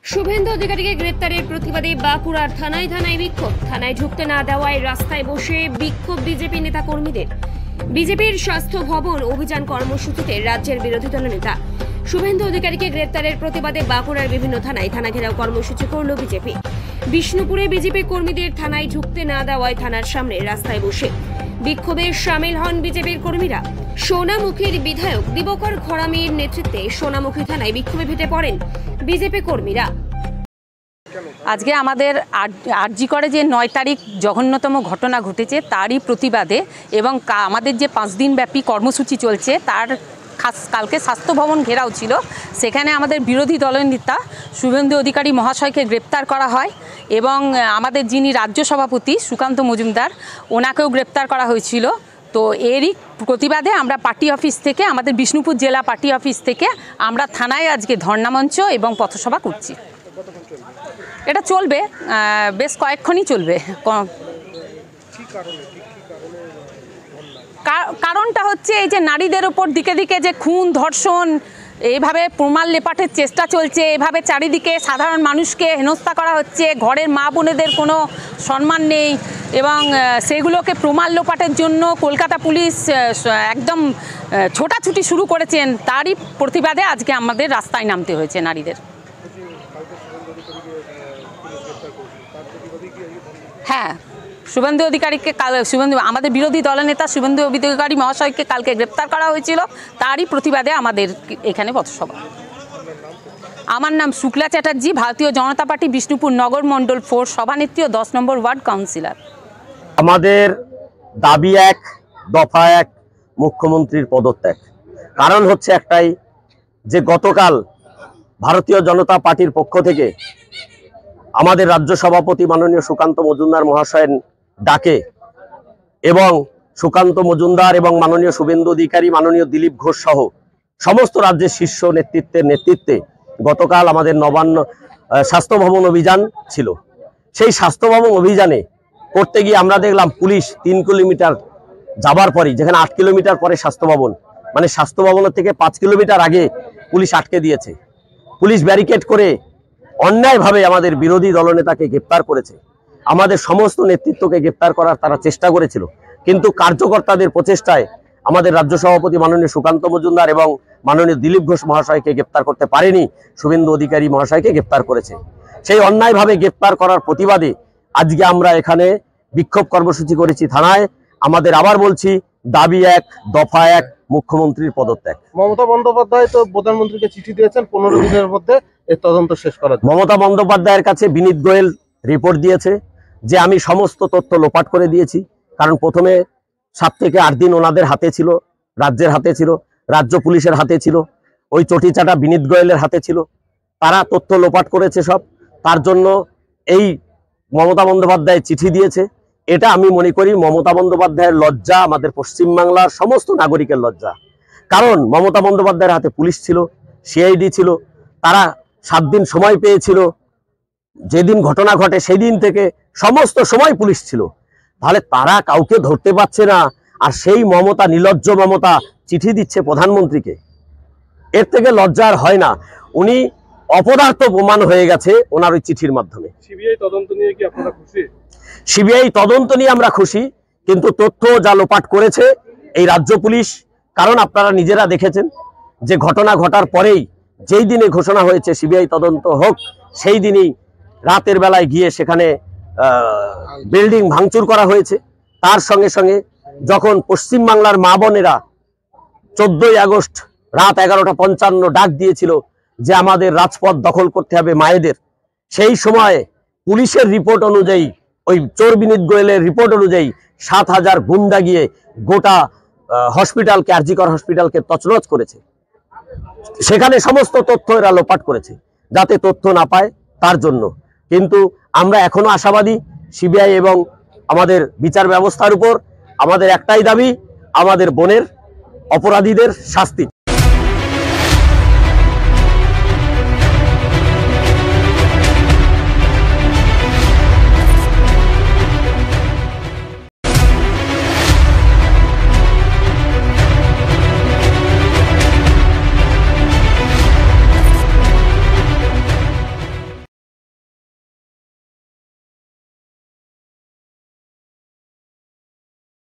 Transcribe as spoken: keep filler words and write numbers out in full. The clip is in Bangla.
শুভেন্দু অধিকারীকে গ্রেপ্তারের প্রতিবাদে বাঁকুড়ার থানায় থানায় বিক্ষোভ। থানায় ঢুকতে না দেওয়ায় রাস্তায় বসে বিক্ষোভ বিজেপি নেতা কর্মীদের। বিজেপির স্বাস্থ্য ভবন অভিযান কর্মসূচিতে রাজ্যের বিরোধী দলনেতা শুভেন্দু অধিকারীকে গ্রেপ্তারের প্রতিবাদে বাঁকুড়ার বিভিন্ন থানায় থানা ঘেরাও কর্মসূচি করল বিজেপি। বিষ্ণুপুরে বিজেপি কর্মীদের থানায় ঢুকতে না দেওয়ায় থানার সামনে রাস্তায় বসে বিক্ষোভে সামিল হন বিজেপির কর্মীরা। সোনামুখীর বিধায়ক দিবকর ঘরামির নেতৃত্বে সোনামুখী থানায় বিক্ষোভে ফেটে পড়েন বিজেপি কর্মীরা। আজকে আমাদের আরজি করে যে নয় তারিখ জঘন্যতম ঘটনা ঘটেছে তারই প্রতিবাদে এবং আমাদের যে পাঁচ দিন ব্যাপী কর্মসূচি চলছে তার কালকে স্বাস্থ্য ভবন ঘেরাও ছিল। সেখানে আমাদের বিরোধী দলনেতা শুভেন্দু অধিকারী মহাশয়কে গ্রেপ্তার করা হয় এবং আমাদের যিনি রাজ্য সভাপতি সুকান্ত মজুমদার ওনাকেও গ্রেপ্তার করা হয়েছিল। তো এরই প্রতিবাদে আমরা পার্টি অফিস থেকে আমাদের বিষ্ণুপুর জেলা পার্টি অফিস থেকে আমরা থানায় আজকে ধর্ণামঞ্চ এবং পথসভা করছি। এটা চলবে, বেশ কয়েকক্ষণই চলবে। কারণটা হচ্ছে এই যে নারীদের ওপর দিকে দিকে যে খুন ধর্ষণ এইভাবে প্রমাণ লেপাটের চেষ্টা চলছে, এভাবে চারিদিকে সাধারণ মানুষকে হেনস্থা করা হচ্ছে, ঘরের মা বোনেদের কোনো সম্মান নেই এবং সেগুলোকে প্রমাণ লোপাটের জন্য কলকাতা পুলিশ একদম ছোটাছুটি শুরু করেছেন। তারই প্রতিবাদে আজকে আমাদের রাস্তায় নামতে হয়েছে নারীদের। হ্যাঁ, শুভেন্দু অধিকারীকে কাল শুভেন্দু আমাদের বিরোধী দলনেতা শুভেন্দু অধিকারী মহাশয়কে কালকে গ্রেপ্তার করা হয়েছিল, তারই প্রতিবাদে আমাদের এখানে পথসভা। আমার নাম শুক্লা চ্যাটার্জি, ভারতীয় জনতা পার্টি বিষ্ণুপুর নগর মণ্ডল ফোর সভানেত্রী ও দশ নম্বর ওয়ার্ড কাউন্সিলর। আমাদের দাবি এক, দফা এক, মুখ্যমন্ত্রীর পদত্যাগ। কারণ হচ্ছে একটাই, যে গতকাল ভারতীয় জনতা পার্টির পক্ষ থেকে আমাদের রাজ্য সভাপতি মাননীয় সুকান্ত মজুমদার মহাশয়ের ডাকে এবং সুকান্ত মজুমদার এবং মাননীয় শুভেন্দু অধিকারী, মাননীয় দিলীপ ঘোষ সহ সমস্ত রাজ্যের শীর্ষ নেতৃত্বের নেতৃত্বে গতকাল আমাদের নবান্ন স্বাস্থ্য ভবন অভিযান ছিল। সেই স্বাস্থ্য ভবন অভিযানে করতে গিয়ে আমরা দেখলাম পুলিশ তিন কিলোমিটার যাবার পরই, যেখানে আট কিলোমিটার পরে স্বাস্থ্য ভবন, মানে স্বাস্থ্য ভবনের থেকে পাঁচ কিলোমিটার আগে পুলিশ আটকে দিয়েছে। পুলিশ ব্যারিকেড করে অন্যায়ভাবে আমাদের বিরোধী দলনেতাকে গ্রেপ্তার করেছে। আমাদের সমস্ত নেতৃত্বকে গ্রেপ্তার করার তারা চেষ্টা করেছিল, কিন্তু কার্যকর্তাদের প্রচেষ্টায় আমাদের রাজ্য সভাপতি মাননীয় সুকান্ত মজুমদার এবং মাননীয় দিলীপ ঘোষ মহাশয়কে গ্রেপ্তার করতে পারেনি, শুভেন্দু অধিকারী মহাশয়কে গ্রেপ্তার করেছে। সেই অন্যায়ভাবে গ্রেপ্তার করার প্রতিবাদে আজকে আমরা এখানে বিক্ষোভ কর্মসূচি করেছি থানায়। আমাদের আবার বলছি, দাবি এক, দফা এক, মুখ্যমন্ত্রীর পদত্যাগ। মমতা বন্দ্যোপাধ্যায় তো প্রধানমন্ত্রীকে চিঠি দিয়েছেন পনেরো দিনের মধ্যে এর তদন্ত শেষ করার। মমতা বন্দ্যোপাধ্যায়ের কাছে বিনীত গোয়েল রিপোর্ট দিয়েছে যে আমি সমস্ত তথ্য লোপাট করে দিয়েছি। কারণ প্রথমে সাত থেকে আট দিন ওনাদের হাতে ছিল, রাজ্যের হাতে ছিল, রাজ্য পুলিশের হাতে ছিল, ওই চটিচাটা বিনীত গোয়েলের হাতে ছিল। তারা তথ্য লোপাট করেছে সব। তার জন্য এই মমতা বন্দ্যোপাধ্যায় চিঠি দিয়েছে। এটা আমি মনে করি মমতা বন্দ্যোপাধ্যায়ের লজ্জা, আমাদের পশ্চিমবাংলার সমস্ত নাগরিকের লজ্জা। কারণ মমতা বন্দ্যোপাধ্যায়ের হাতে পুলিশ ছিল, সিআইডি ছিল, তারা সাত দিন সময় পেয়েছিল। যেদিন ঘটনা ঘটে সেই দিন থেকে সমস্ত সময় পুলিশ ছিল। তাহলে তারা কাউকে ধরতে পারছে না, আর সেই মমতা, নির্লজ্জ মমতা চিঠি দিচ্ছে প্রধানমন্ত্রীকে। এর থেকে লজ্জার হয় না। উনি অপদার্থ প্রমাণ হয়ে গেছে ওনার ওই চিঠির মাধ্যমে। সিবিআই তদন্ত নিয়ে কি আপনারা খুশি? সিবিআই তদন্ত নিয়ে আমরা খুশি, কিন্তু তথ্য যা লোপাট করেছে এই রাজ্য পুলিশ। কারণ আপনারা নিজেরা দেখেছেন যে ঘটনা ঘটার পরেই যেই দিনে ঘোষণা হয়েছে সিবিআই তদন্ত হোক, সেই দিনই রাতের বেলায় গিয়ে সেখানে বিল্ডিং ভাঙচুর করা হয়েছে। তার সঙ্গে সঙ্গে যখন পশ্চিমবাংলার মা বোনেরা চোদ্দই আগস্ট রাত এগারোটা পঞ্চান্ন ডাক দিয়েছিল যে আমাদের রাজপথ দখল করতে হবে মায়েদের, সেই সময় পুলিশের রিপোর্ট অনুযায়ী, ওই চোর বিনীত গোয়েলের রিপোর্ট অনুযায়ী সাত হাজার গুন্ডা গিয়ে গোটা হসপিটালকে, আরজিকর হসপিটালকে তছনছ করেছে। সেখানে সমস্ত তথ্য এরা লোপাট করেছে যাতে তথ্য না পায় তার জন্য। কিন্তু আমরা এখনো আশাবাদী সিবিআই এবং আমাদের বিচার ব্যবস্থার উপর। আমাদের একটাই দাবি, আমাদের বোনের অপরাধীদের শাস্তি।